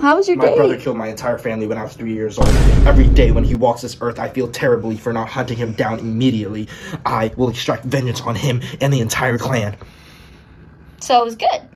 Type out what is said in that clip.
How was your day? My brother killed my entire family when I was 3 years old. Every day when he walks this earth, I feel terribly for not hunting him down immediately. I will extract vengeance on him and the entire clan. So it was good.